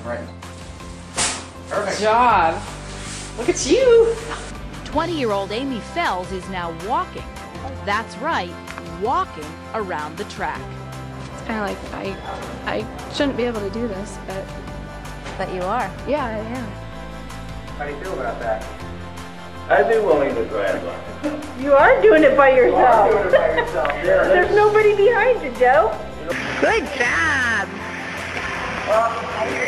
Right. Perfect job. Look at you. 20-year-old Amy Fells is now walking. That's right, walking around the track. It's kind of like, I shouldn't be able to do this, but... But you are. Yeah, I am. How do you feel about that? I'd be willing to try it. You are doing it by yourself. You are doing it by yourself. Yeah. There's nobody behind you, Joe. Good job.